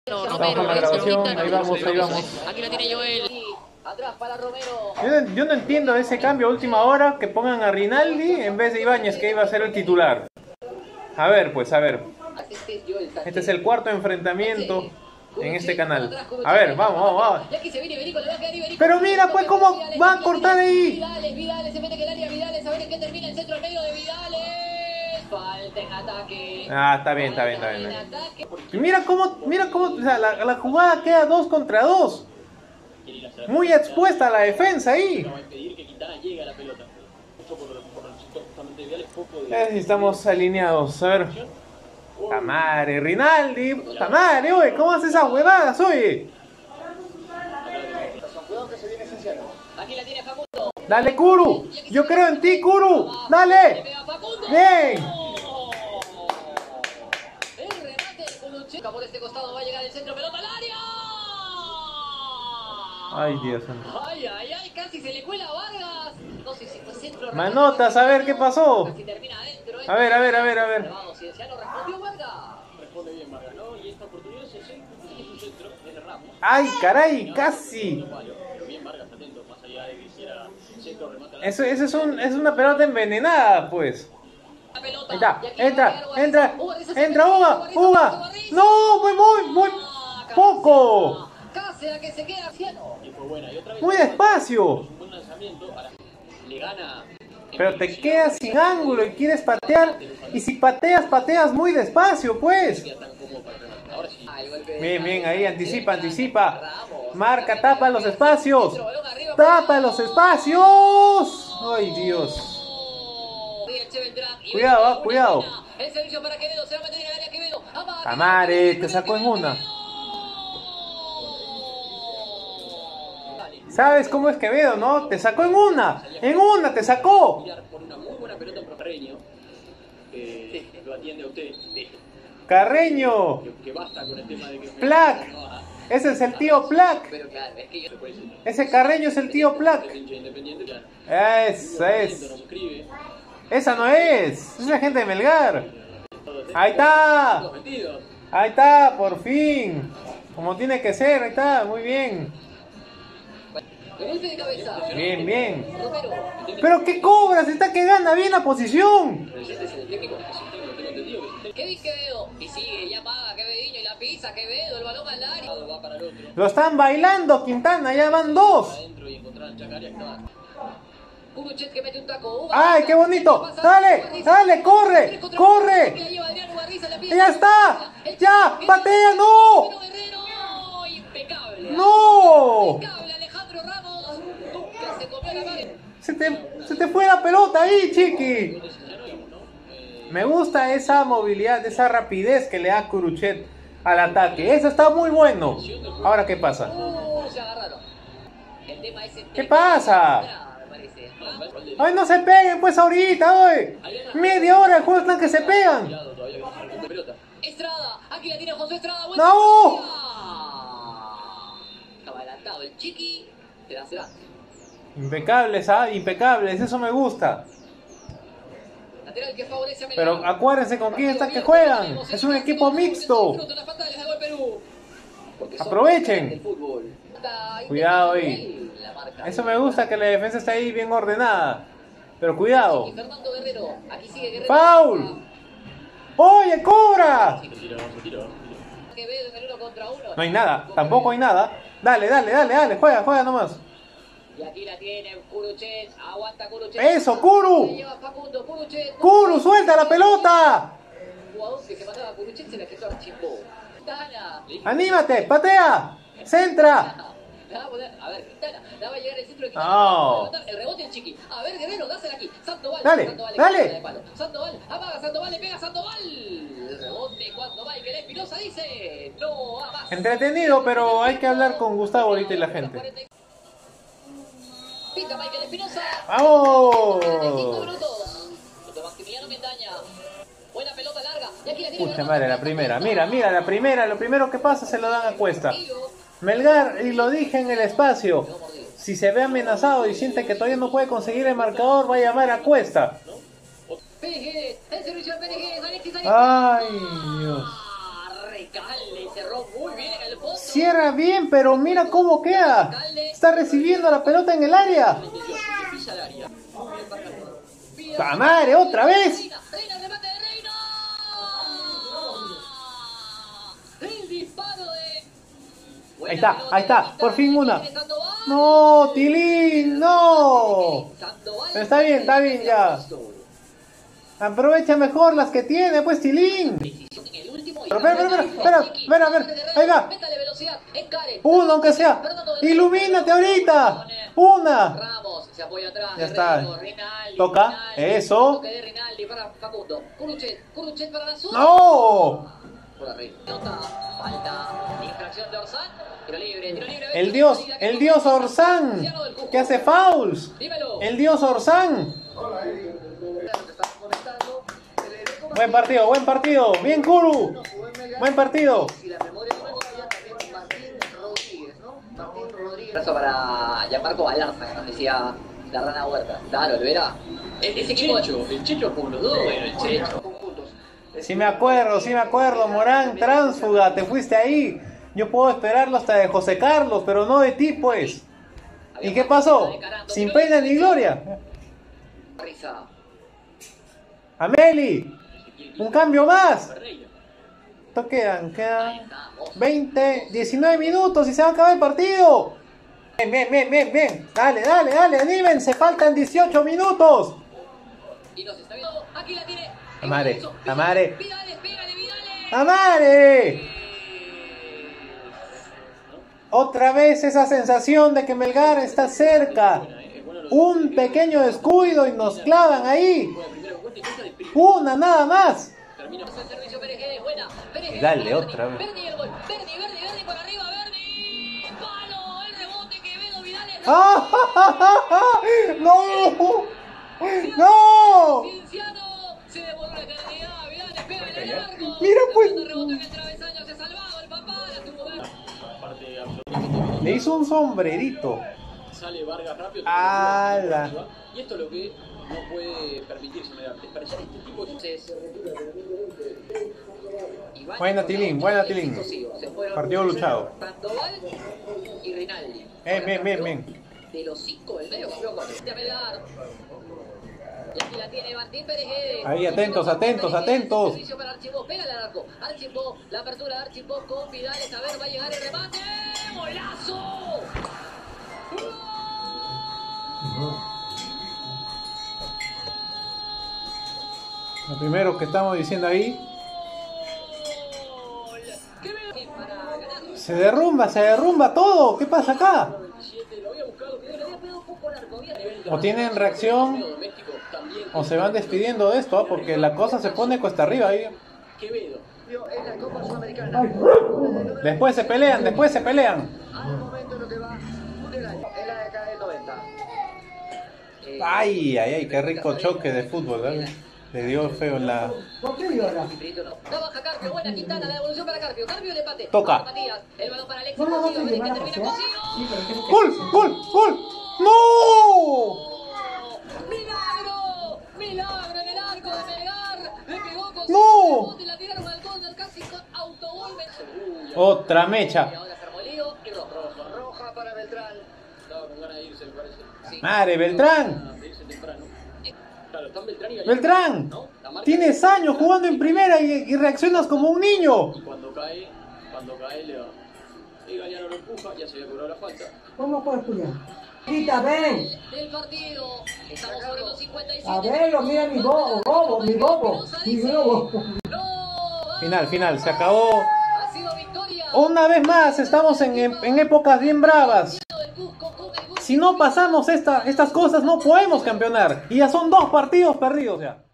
Estamos con la grabación, ahí vamos, ahí vamos. Aquí la tiene Joel. Atrás para Romero. Yo no entiendo ese cambio a última hora que pongan a Rinaldi en vez de Ibáñez, que iba a ser el titular. A ver, pues, a ver. Este es el cuarto enfrentamiento en este canal. A ver, vamos. Pero mira, pues, cómo va a cortar ahí. Vidales, se mete que el área Vidales, a ver en qué termina el centro al medio de Vidales. Falta en ataque. Ah, está bien. Y mira cómo, o sea, la jugada queda 2 contra 2. Muy expuesta a la defensa ahí. Si estamos alineados, a ver. Tamare, Rinaldi, Tamare, oye, ¿cómo haces esas huevadas, oye? Aquí la tiene Facundo. Dale, Kuru, yo creo en ti, Kuru, dale. Bien. El remate de Culucheca por este costado va a llegar el centro, pelota al área. Ay, Dios mío. Ay, casi se le cuela a Vargas. No sé si fue centro. Manotas, a ver qué pasó. Casi termina adentro. A ver. Cienciano respondió Vargas. Responde bien Vargas, ¿no? Y esta oportunidad es un centro desde Ramos. Ay, caray, casi. Pero bien Vargas atento, más allá de que hiciera centro remata. Eso es una pelota envenenada, pues. Ahí está, entra, Uga. No, muy poco. Casi a que se queda Ciano. Y fue buena. Y otra vez Muy despacio. un buen lanzamiento. Le gana. Pero te quedas sin ángulo y quieres patear. Y si pateas muy despacio, pues. Bien, ahí anticipa. Marca, tapa los espacios. Ay, Dios. Cuidado. El servicio para Quevedo, se va a meter en el área Quevedo. Tamare, te sacó en una. ¿Sabes cómo es Quevedo, no? Te sacó en una te sacó. Por una muy buena pelota por Carreño. Lo atiende a usted. Carreño. Que basta con el tema de que. Plac. Ese es el tío Plac. Pero claro, es que yo... Ese Carreño es el tío Plac. Esa es. Esa no es. Es la gente de Melgar. Ahí está, por fin. Como tiene que ser, ahí está, muy bien. Golpe de cabeza. Bien. Romero. Pero ¿qué cobras? Está que gana bien la posición. Kevin Quevedo. Y sigue, ya paga Quevedinho y la pisa Quevedo, el balón al área. Va para el otro. Lo están bailando, Quintana, ya van 2. Adentro y encontrar a Chacaria que estaba. Kuruchet que mete un taco. ¡Ay, qué bonito! ¡Dale, corre! ¡Ya está! ¡Ya! ¡Patea, no! Impecable. ¡No! Impecable Alejandro Ramos. Se comió la mano. Se te fue la pelota ahí, chiqui. Me gusta esa movilidad, esa rapidez que le da Kuruchet al ataque. Eso está muy bueno. Ahora, ¿qué pasa? Se agarraron. El tema es ¿Qué pasa? ¡Ay, no se peguen pues ahorita, oye! Media hora el juego están que se pegan. Estrada, aquí la tiene José Estrada. ¡No! Estaba adelantado el Chiqui. Se va. Impecables, eso me gusta. Lateral que favorece a Melgar. Pero acuérdense con quién están que juegan. Es un equipo mixto. Aprovechen. Cuidado ahí. Eso me gusta, que la defensa está ahí bien ordenada. Pero cuidado. Fernando Guerrero. Aquí sigue Guerrero. ¡Foul! ¡Oye, cobra! Quevedo en el 1 contra 1. No hay nada, tampoco hay nada. Dale, juega nomás. Y aquí la tiene Kuruchet. Aguanta Kuruchet. ¡Eso, Kuru! Lleva Facundo, Kuruchet. ¡Kuru, suelta la pelota! Jugador que se mataba a Kuruchet se la quedó archivo. Tana. ¡Anímate! ¡Patea! ¡Centra! A ver, Quintana, la va a llegar el centro de Oh. Quintana. El rebote el Chiqui. A ver, Guerrero, dásela aquí. Sandoval. Dale. Sandoval, amaga Sandoval, le pega Sandoval. El rebote cuando va Miguel Espinosa dice, no va más. Entretenido, pero hay que hablar con Gustavo ahorita y la gente. Pita Michael Espinosa. ¡Vamos! 45 minutos. Maximiliano Mendaña. Buena pelota larga. Y aquí la tiene. Pucha madre, la primera. Mira, la primera. Lo primero que pasa se lo dan a Cuesta. Melgar, y lo dije en el espacio, si se ve amenazado y siente que todavía no puede conseguir el marcador, va a llamar a Cuesta. El servicio de Pérez, Ay, Dios. Recalde, cerró muy bien el fondo. Cierra bien, pero mira cómo queda. Está recibiendo la pelota en el área. Pisa el área. Bien para el jugador. ¡La madre, otra vez! Reina, remate de Reina. El disparo de... Ahí está, por fin una. No, Tilín, no. Pero está bien ya. Aprovecha mejor las que tiene, pues, Tilín. Pero espera, a ver, ahí va. Uno, aunque sea. Ilumínate ahorita. Una. Ramos se apoya atrás. Ya está. Rinaldi, Toca. Rinaldi, Eso. toque de Rinaldi para Facundo. Curuchet para la zona. ¡No! Falta. Infracción de Orsán. Tiro libre. El dios Orsán. Que hace fouls. Dímelo. El dios Orsán. Buen partido. Bien, Kuru. Buen partido. Abrazo para Gianmarco Balarza, que nos decía la rana Huerta. Claro, lo verá. Ese equipo El Checho con los dos, bueno, el Checho. Sí me acuerdo, Morán, tránsfuga, te fuiste ahí. Yo puedo esperarlo hasta de José Carlos, pero no de ti, pues. ¿Y qué pasó? Sin pena ni gloria. Risa. Ameli, un cambio más. Esto quedan 20, 19 minutos y se va a acabar el partido. Bien. Dale, anímense, faltan 18 minutos. Y nos está viendo. Aquí la tiene. Amare. Vidales, pégale, Vidales. ¡Amare! Otra vez esa sensación de que Melgar está cerca. Un pequeño descuido y nos clavan ahí. Una nada más. El servicio Pérez, buena. Dale, otra vez. Berni el gol. Berni por arriba, Berni. Palo, el rebote que Quevedo, Vidales. ¡Ah! ¡No! Cienciano se devolvió la eternidad. Vidales pega en el arco. Mira, pues. Rebote en el travesaño, se ha salvado el papá. La tuvo Berni. Le hizo un sombrerito. Sale Vargas rápido. ¡Hala! Y esto es lo que no puede permitirse Melgar. Desperdiciar este tipo de... Buena Tilín. Partido luchado. Sandoval y Rinaldi. Bien. De los 5 del medio campeón con Melgar. Y aquí la tiene Martín Pérez. Ahí, atentos. Servicio para Archibó, pégale al arco. Archibó, la apertura de Archibó con Vidales. A ver, va a llegar el remate. ¡Golazo! Lo primero que estamos diciendo ahí. Se derrumba todo. ¿Qué pasa acá? O tienen reacción o se van despidiendo de esto, porque la cosa se pone cuesta arriba ahí. Después se pelean. Ay, qué rico choque de fútbol, ¿verdad? Le dio feo en la... ¿Por qué llora? Trabaja Carpio, buena Quintana, la devolución para Carpio. Carpio el empate. Toca. Matías, el balón para Alexis Cosío, que termina Cosío. ¡Gol! ¡No! ¡Milagro en el arco de Melgar! Le pegó Cosío. ¡No! La tiraron al córner casi con autogol. Otra mecha. Y ahora se armó el lío y Roja para Beltrán. Estaba con ganas de irse, me parece. Sí. Madre, Beltrán. De irse temprano. Claro, están Beltrán y Gallego. Beltrán, ¿No? tienes años jugando en primera y reaccionas como un niño. Y cuando cae le va. Y Gallano lo empuja, ya se había cobrado la falta. ¿Cómo puedes estudiar? Quita, ven. Del partido. Estamos sobre los 57. A verlo, mira mi bobo. Final, se acabó. Ha sido victoria. Una vez más, estamos en épocas bien bravas. Si no pasamos estas cosas, no podemos campeonar. Y ya son 2 partidos perdidos ya.